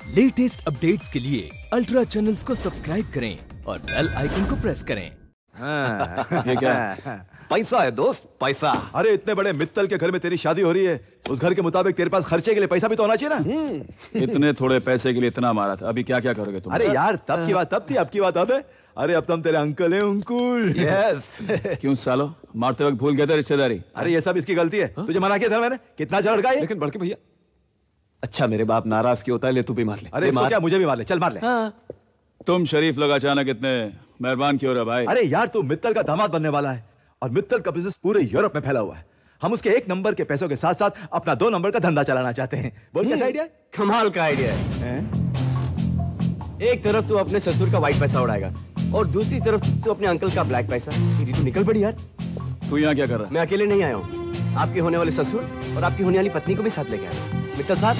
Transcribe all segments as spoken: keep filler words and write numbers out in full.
Latest updates के लिए ultra channels को सब्सक्राइब करें और बेल आइकन को प्रेस करें। हाँ, ये क्या पैसा है दोस्त, पैसा। अरे इतने बड़े मित्तल के घर में तेरी शादी हो रही है, उस घर के मुताबिक तेरे पास खर्चे के लिए पैसा भी तो होना चाहिए ना। इतने थोड़े पैसे के लिए इतना मारा था, अभी क्या क्या करोगे तुम? अरे यार तब की बात तब थी, अब की बात अब है। अरे अब तुम तेरे अंकल हैं, अंकुल। यस। क्यों सालो, मारते वक्त भूल गए थे रिश्तेदारी? अरे ये सब इसकी गलती है, तुझे मना किया था मैंने। कितना अच्छा लड़का है, लेकिन बड़के भैया। अच्छा मेरे बाप नाराज क्यों होता है, ले तू भी मार ले। अरे इसको क्या, मुझे भी मार ले, चल मार ले। हाँ। तुम शरीफ लोग अचानक इतने मेहरबान क्यों रहे भाई? अरे यार तू मित्तल का दामाद बनने वाला है और मित्तल का बिजनेस पूरे यूरोप में फैला हुआ है। हम उसके एक नंबर के पैसों के साथ साथ अपना दो नंबर का धंधा चलाना चाहते हैं। बोल कैसा आइडिया है? कमाल का आइडिया है। एक तरफ तू अपने ससुर का व्हाइट पैसा उड़ाएगा और दूसरी तरफ तू अपने अंकल का ब्लैक पैसा। तेरी तो निकल पड़ी यार। तू यहाँ क्या कर रहा है? मैं अकेले नहीं आया हूँ, आपके होने वाले ससुर और आपकी होने वाली पत्नी को भी साथ लेके आया। मित्तल साहब,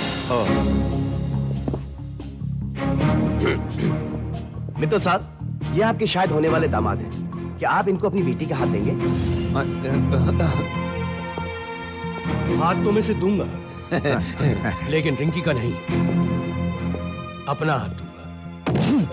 मित्तल साहब, ये आपके शायद होने वाले दामाद हैं। क्या आप इनको अपनी बेटी का हाथ देंगे? हाथ तो मैं से दूंगा लेकिन रिंकी का नहीं, अपना हाथ दूंगा।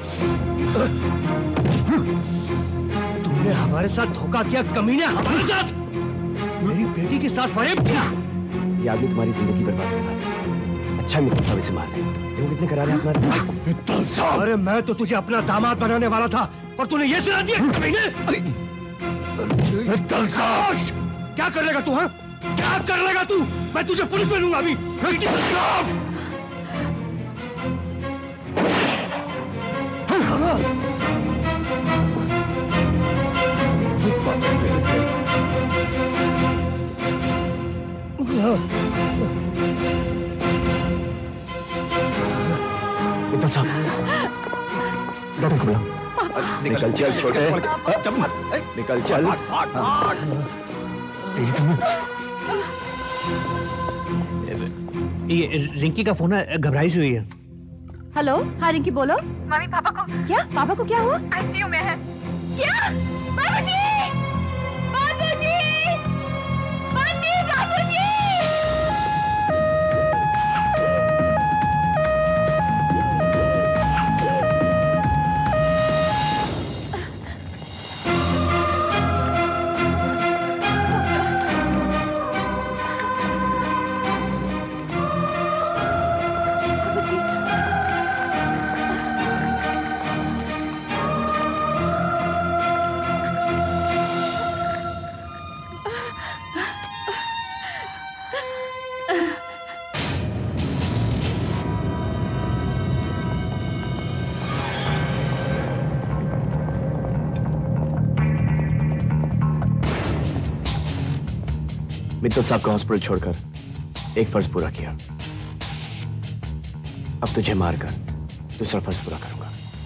तुमने हमारे साथ धोखा किया कमीने, हमारे साथ मेरी बेटी के साथ फरेब किया। ये आदमी तुम्हारी जिंदगी बर्बाद करना। अच्छा मित्तल साहब इसे मार ले। तुम कितने करा रहे हैं? मित्तल साहब, अरे मैं तो तुझे अपना दामाद बनाने वाला था और तूने ये सुना दिया कमीने। मित्तल साहब, क्या कर लेगा तू? हाँ, क्या कर लेगा तू? मैं तुझे पुलिस में लूंगा अभी। मित्तल साहब, मित्तल साहब, डॉक्टर को बुलाओ। निकल चल छोटे, निकल चल। ये रिंकी का फोन है, घबराई से हुई है। हेलो, हाँ रिंकी बोलो। मम्मी पापा को क्या? पापा को क्या हुआ? आईसीयू में है। क्या? बाबूजी! बाबूजी! मम्मी, बाबूजी! मित्तल साहब का हॉस्पिटल छोड़कर एक फर्ज पूरा किया, अब तुझे मारकर दूसरा फर्ज पूरा करूंगा।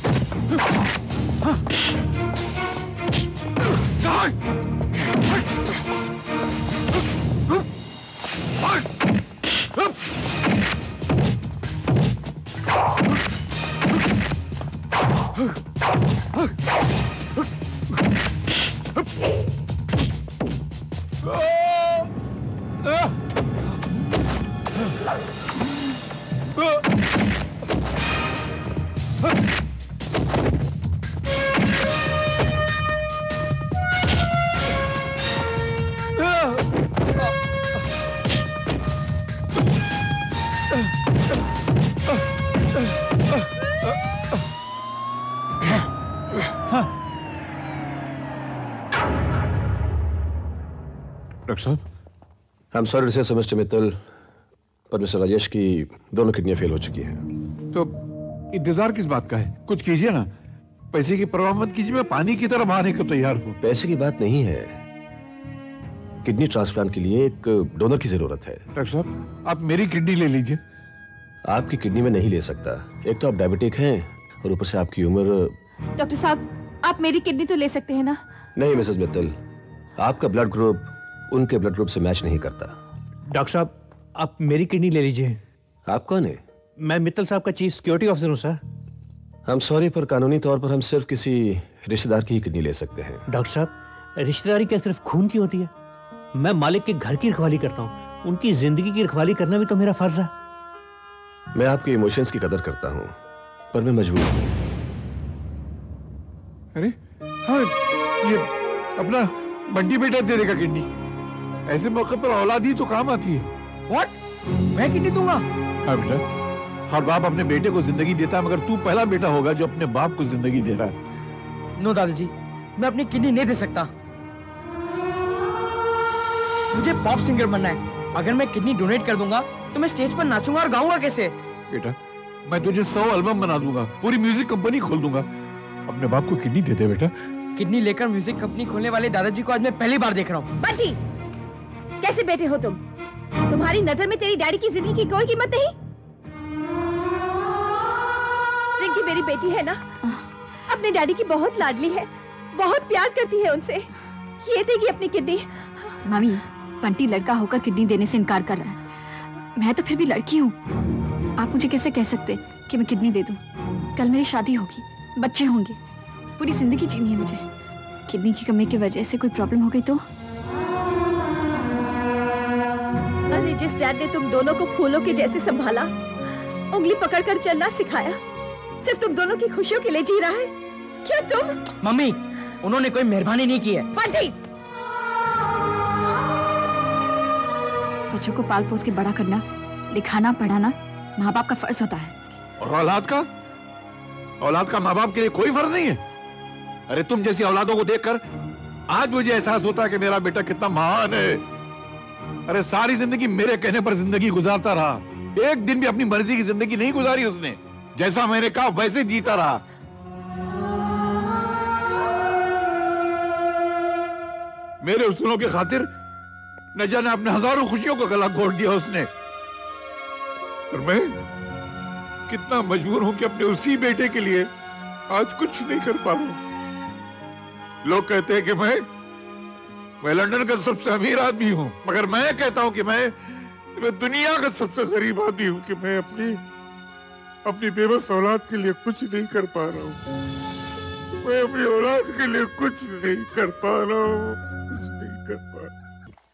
डॉक्टर साहब, I am sorry to say Mr Mittal, पर मिस्टर राजेश की दोनों किडनियां फेल हो चुकी हैं। तो इंतजार किस बात का है? कुछ कीजिए ना। पैसे की परवाह मत कीजिए, मैं पानी की तरह बहाने को तैयार हूँ। पैसे की बात नहीं है, किडनी ट्रांसप्लांट के लिए एक डोनर की जरूरत है। डॉक्टर साहब, आप मेरी किडनी ले लीजिए। आपकी किडनी में नहीं ले सकता, एक तो आप डायबिटिक हैं और ऊपर से आपकी उम्र। डॉक्टर साहब, आप मेरी किडनी तो ले सकते हैं ना? नहीं मिसेस मित्तल, आपका ब्लड ग्रुप उनके ब्लड ग्रुप से मैच नहीं करता। डॉक्टर साहब, आप मेरी किडनी ले लीजिए। आप कौन है? मैं मित्तल साहब का चीफ सिक्योरिटी ऑफिसर हूँ सर। हम सॉरी, पर कानूनी तौर पर हम सिर्फ किसी रिश्तेदार की ही किडनी ले सकते हैं। डॉक्टर साहब, रिश्तेदारी क्या सिर्फ खून की होती है? मैं मालिक के घर की रखवाली करता हूँ, उनकी जिंदगी की रखवाली करना भी तो मेरा फर्ज है। मैं आपके इमोशंस की कदर करता हूं, पर मैं मजबूर हूं। अरे हाँ, ये अपना बंटी बेटा दे देगा किडनी। ऐसे मौके पर औलाद ही तो काम आती है। व्हाट? मैं किडनी दूंगा? हाँ बेटा, हर बाप अपने बेटे को जिंदगी देता है, मगर तू पहला बेटा होगा जो अपने बाप को जिंदगी दे रहा है। नो दादाजी, मैं अपनी किडनी नहीं दे सकता। मुझे पॉप सिंगर बनना है। अगर मैं किडनी डोनेट कर दूंगा तो मैं स्टेज पर नाचूंगा और गाऊंगा कैसे? बेटा, मैं तुझे सौ एल्बम बना दूंगा, पूरी म्यूजिक कंपनी खोल दूंगा। अपने बाप को किडनी दे दे बेटा। किडनी लेकर म्यूजिक कंपनी खोलने वाले दादाजी को आज मैं पहली बार देख रहा हूँ। बंटी, कैसे बेटे हो तुम? तुम्हारी नजर में तेरी डैडी की जिंदगी की कोई कीमत नहीं? रिंकी मेरी बेटी है ना, अपने डैडी की बहुत लाडली है, बहुत प्यार करती है उनसे। ये देगी अपनी किडनी। मम्मी, बंटी लड़का होकर किडनी देने से इनकार कर रहा है। मैं तो फिर भी लड़की हूँ। आप मुझे कैसे कह सकते कि मैं किडनी दे दूं? कल मेरी शादी होगी, बच्चे होंगे, पूरी जिंदगी जीनी है मुझे। किडनी की कमी की वजह से कोई प्रॉब्लम हो गई तो? अरे जिस डैड ने तुम दोनों को फूलों के जैसे संभाला, उंगली पकड़कर चलना सिखाया, सिर्फ तुम दोनों की खुशियों के लिए जी रहा है क्या तुम? मम्मी, उन्होंने कोई मेहरबानी नहीं की है। बंटी! बच्चों को पाल पोस के बड़ा करना, लिखाना पढ़ाना माँ बाप का फर्ज होता है। और औलाद का? औलाद का माँ बाप के लिए कोई फर्ज नहीं है। अरे तुम जैसी औलादों को देखकर आज मुझे एहसास होता है कि मेरा बेटा कितना महान है। अरे सारी जिंदगी मेरे कहने पर जिंदगी गुजारता रहा, एक दिन भी अपनी मर्जी की जिंदगी नहीं गुजारी उसने। जैसा मैंने कहा वैसे जीता रहा। मेरे उसूलों की खातिर न जाने अपने हजारों खुशियों का गला घोट दिया उसने। और मैं कितना मजबूर हूं कि अपने उसी बेटे के लिए आज कुछ नहीं कर पा रहा हूं। लोग कहते हैं कि मैं मैं लंदन का सबसे अमीर आदमी हूं, मगर मैं कहता हूं कि मैं, मैं दुनिया का सबसे गरीब आदमी हूं कि मैं अपनी अपनी बेबस औलाद के लिए कुछ नहीं कर पा रहा हूं। मैं अपनी औलाद के लिए कुछ नहीं कर पा रहा हूं, कुछ नहीं कर पा रहा।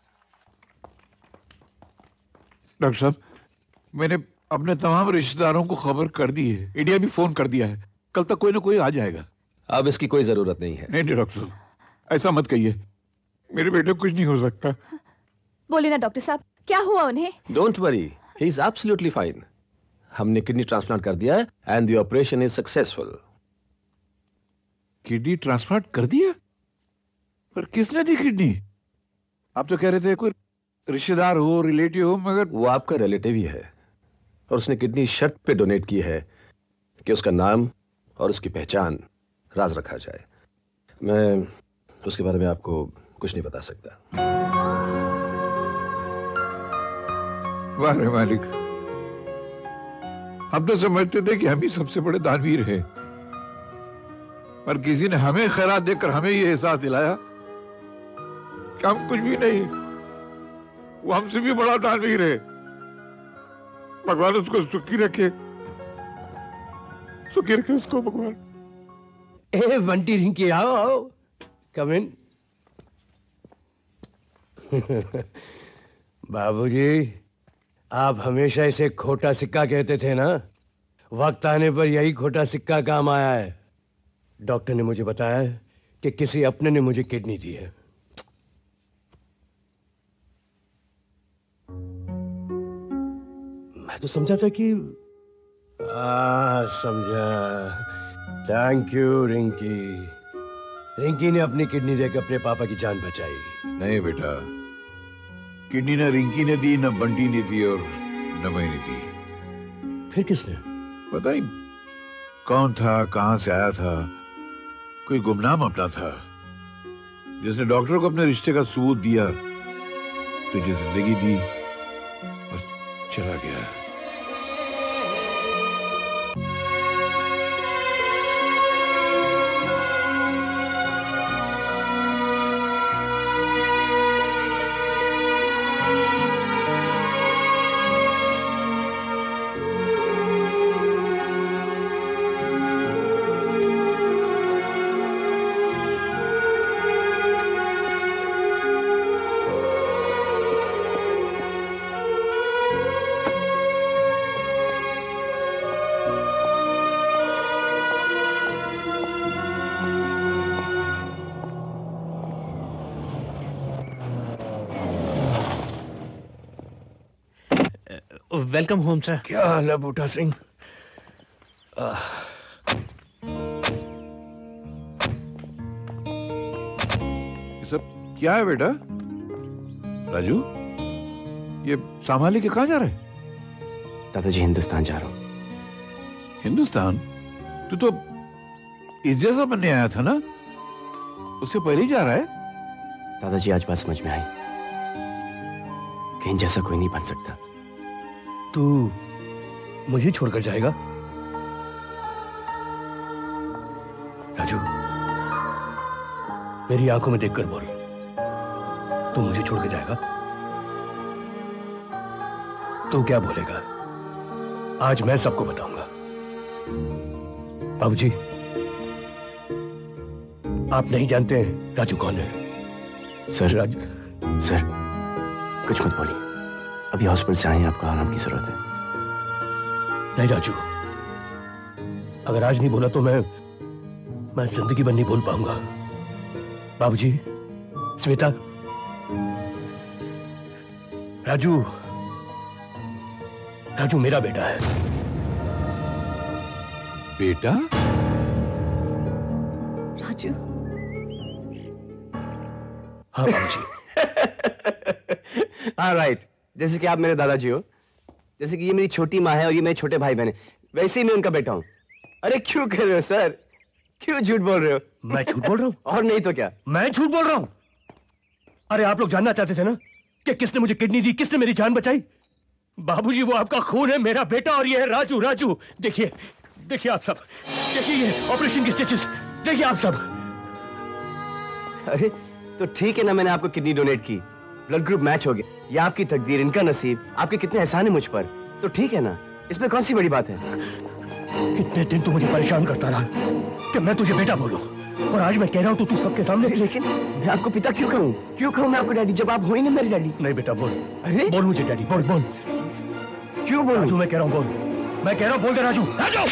डॉक्टर साहब, मैंने अपने तमाम रिश्तेदारों को खबर कर दी है, इंडिया भी फोन कर दिया है, कल तक कोई ना कोई आ जाएगा। अब इसकी कोई जरूरत नहीं है। नहीं नहीं डॉक्टर साहब, ऐसा मत कहिए, मेरे बेटे को कुछ नहीं हो सकता। बोले ना डॉक्टर साहब, क्या हुआ उन्हें? Don't worry, he is absolutely fine. हमने किडनी ट्रांसप्लांट कर दिया है and the operation is successful. Kidney transplant कर दिया? पर किसने दी किडनी? आप तो कह रहे थे कोई रिश्तेदार हो, रिलेटिव हो, मगर वो आपका रिलेटिव ही है और उसने किडनी शर्त पे डोनेट की है कि उसका नाम और उसकी पहचान राज रखा जाए। मैं उसके बारे में आपको कुछ नहीं बता सकता। वाह रे मालिक, हम तो समझते थे कि हम ही सबसे बड़े दानवीर हैं, पर किसी ने हमें खैरात देकर हमें ये एहसास दिलाया कि हम कुछ भी नहीं, वो हमसे भी बड़ा दानवीर है। भगवान उसको सुखी रखे, सुखी रखे उसको भगवान। ए बंटी, रिंकी, आओ आओ, कम इन। बाबूजी, आप हमेशा इसे खोटा सिक्का कहते थे ना, वक्त आने पर यही खोटा सिक्का काम आया है। डॉक्टर ने मुझे बताया कि किसी अपने ने मुझे किडनी दी है। मैं तो समझा था कि आ, समझा। Thank you Rinki. रिंकी ने अपनी किडनी देकर अपने पापा की जान बचाई। नहीं बेटा, किडनी न रिंकी ने दी, न बंटी ने दी और न मैंने दी। फिर किसने? पता नहीं कौन था, कहां से आया था, कोई गुमनाम अपना था जिसने डॉक्टर को अपने रिश्ते का सबूत दिया, तुझे जिंदगी दी और चला गया। Welcome home sir. क्या हाल है बूटा सिंह? ये सब क्या है बेटा? राजू, ये संभाले के कहाँ जा रहे? दादाजी हिंदुस्तान जा रहा हूँ। हिंदुस्तान? तू तो इस जैसा बनने आया था ना, उससे पहले ही जा रहा है? दादाजी आज बात समझ में आई, कहीं जैसा कोई नहीं बन सकता। तू मुझे छोड़कर जाएगा? राजू, मेरी आंखों में देखकर बोल, तू मुझे छोड़ के जाएगा? तू क्या बोलेगा? आज मैं सबको बताऊंगा। बाबूजी, आप नहीं जानते हैं राजू कौन है? सर, राजू सर कुछ मत बोलिए, अभी हॉस्पिटल से आए हैं, आपको आराम की जरूरत है। नहीं राजू, अगर आज नहीं बोला तो मैं मैं जिंदगी भर नहीं बोल पाऊंगा। बाबूजी, स्मिता, राजू राजू मेरा बेटा है। बेटा? राजू? हाँ बाबूजी। हाँ राइट, जैसे कि आप मेरे दादाजी हो, जैसे कि ये मेरी छोटी माँ है और ये मेरे छोटे भाई बहन है, वैसे ही मैं उनका बेटा हूँ। अरे क्यों कर रहे हो सर, क्यों झूठ बोल रहे हो? मैं झूठ बोल रहा हूँ? और नहीं तो क्या, मैं झूठ बोल रहा हूँ? अरे आप लोग जानना चाहते थे ना कि किसने मुझे किडनी दी, किसने मेरी जान बचाई? बाबूजी, वो आपका खून है, मेरा बेटा, और ये है राजू। राजू देखिए, देखिए आप सब, देखिए ये ऑपरेशन की स्टिचेस, देखिए आप सब। अरे तो ठीक है ना, मैंने आपको किडनी डोनेट की, ब्लड ग्रुप मैच हो गया, ये आपकी तकदीर, इनका नसीब, आपके कितने एहसान है मुझ पर, तो ठीक है ना, इसमें कौन सी बड़ी बात है? इतने दिन तो मुझे परेशान करता रहा कि मैं तुझे बेटा बोलूं, और आज मैं कह रहा हूं तो तू सबके सामने। लेकिन मैं आपको पिता क्यों कहूं? क्यों कहूं मैं आपको डैडी, जब आप हो ही नहीं मेरे डैडी? नहीं बेटा बोल। अरे बोल मुझे डैडी, बोल बोल। क्यों बोल? राजू मैं कह रहा हूं बोल, मैं कह रहा हूं बोल दे राजू। राजू,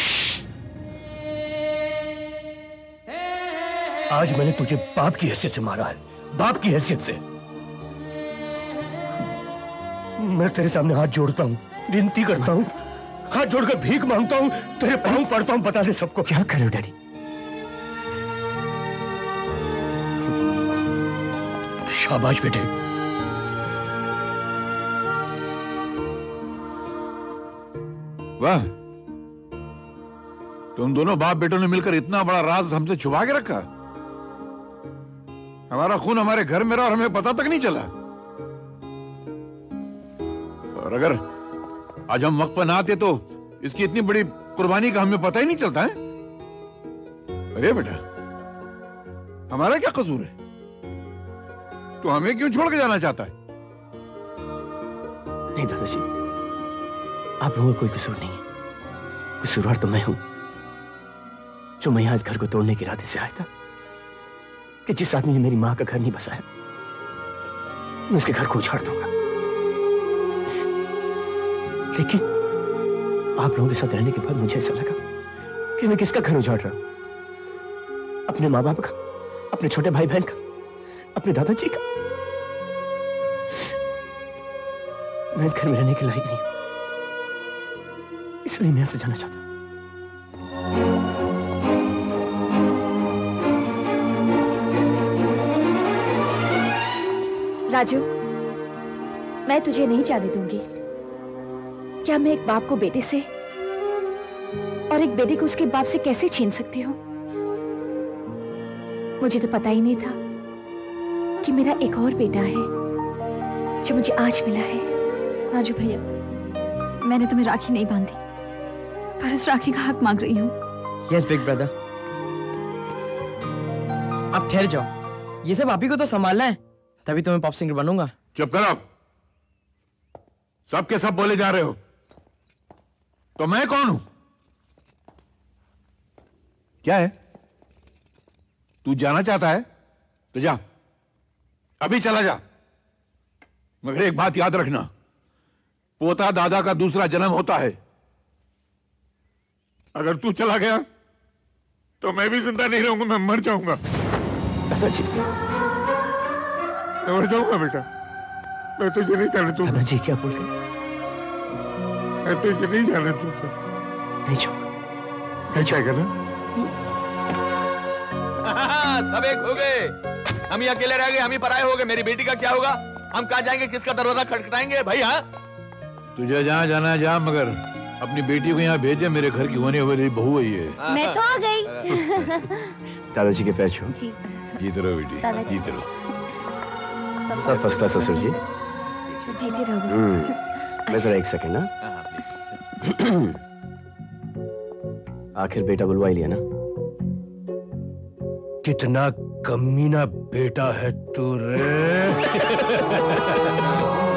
आज मैंने तुझे बाप की हैसियत से मारा है, बाप की हैसियत से। मैं तेरे सामने हाथ जोड़ता हूं, विनती करता हूं, हाथ जोड़कर भीख मांगता हूं, तेरे पांव पड़ता हूं, बता दे सबको। क्या कर रहे हो डैडी? शाबाश बेटे। वाह, तुम दोनों बाप बेटों ने मिलकर इतना बड़ा राज हमसे छुपा के रखा। हमारा खून हमारे घर में रहा और हमें पता तक नहीं चला। और अगर आज हम वक्त पर ना आते तो इसकी इतनी बड़ी कुर्बानी का हमें पता ही नहीं चलता है। अरे बेटा, हमारा क्या कसूर है? तो हमें क्यों छोड़ के जाना चाहता है? नहीं दादाजी, आप लोगों का कोई कसूर नहीं है, कसूरवार तो मैं हूं, जो मैं यहां इस घर को तोड़ने के इरादे से आया था, कि जिस आदमी ने मेरी मां का घर नहीं बसाया, मैं उसके घर को उछाड़ दूंगा। लेकिन आप लोगों के साथ रहने के बाद मुझे ऐसा लगा कि मैं किसका घर उजाड़ रहा हूं? अपने माँ बाप का, अपने छोटे भाई बहन का, अपने दादाजी का। मैं इस घर में रहने के लायक नहीं हूं, इसलिए मैं यहां से जाना चाहता हूं। राजू, मैं तुझे नहीं जाने दूंगी। क्या मैं एक बाप को बेटे से और एक बेटे को उसके बाप से कैसे छीन सकती हूँ? मुझे तो पता ही नहीं था कि मेरा एक और बेटा है जो मुझे आज मिला है। राजू भैया, मैंने तुम्हें राखी नहीं बांधी, पर इस राखी का हक मांग रही हूँ। यस बिग ब्रदर, आप ठहर जाओ, ये सब आप ही को तो संभालना है, तभी तो मैं पॉप सिंगर बनूंगा। चुप करो, सब के सब बोले जा रहे हो। तो मैं कौन हूं? क्या है? तू जाना चाहता है तो जा, अभी चला जा, मगर एक बात याद रखना, पोता दादा का दूसरा जन्म होता है। अगर तू चला गया तो मैं भी जिंदा नहीं रहूंगा, मैं मर जाऊंगा। दादाजी, मैं मर जाऊंगा बेटा, मैं तुझे नहीं जाने दूंगा। दादाजी क्या बोल रहे? तो इसे नहीं जाने तू नहीं छोड़ क्या करना? सब एक हो गए, हम ही अकेले रह गए, हम ही पराये हो गए। मेरी बेटी का क्या होगा? हम कहाँ जाएंगे? किसका दरवाजा खटखटाएंगे भाई? हाँ, तुझे जहाँ जाना है जा, मगर अपनी बेटी को यहाँ भेजे। मेरे घर की होने वाली बहू है ये। मैं तो आ गई। दादाजी के पैर छू। जी जीते रहो बेटी, जीते रहो। सब फर्स्ट क्लास ससुर जी। जीते रहो। हम्म, मैं जरा एक सेकंड ना। आखिर बेटा बुलवा ही लिया ना? कितना कमीना बेटा है तू रे।